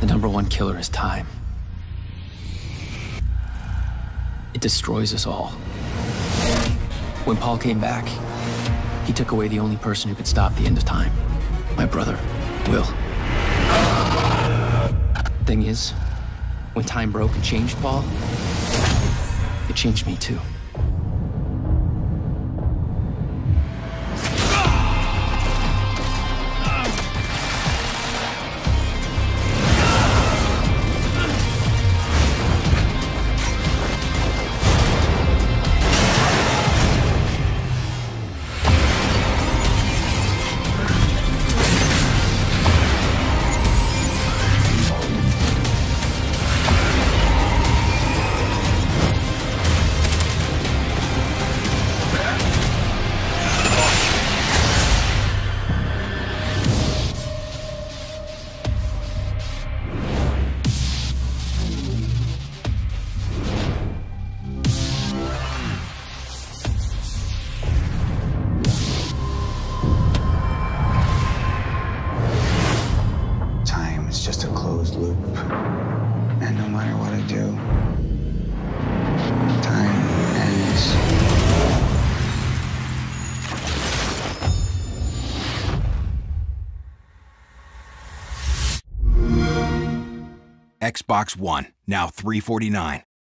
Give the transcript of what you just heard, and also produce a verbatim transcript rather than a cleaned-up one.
The number one killer is time. It destroys us all. When Paul came back, he took away the only person who could stop the end of time. My brother, Will. Thing is, when time broke and changed Paul, it changed me too. Just a closed loop. And no matter what I do, time ends. Xbox One, now three forty-nine.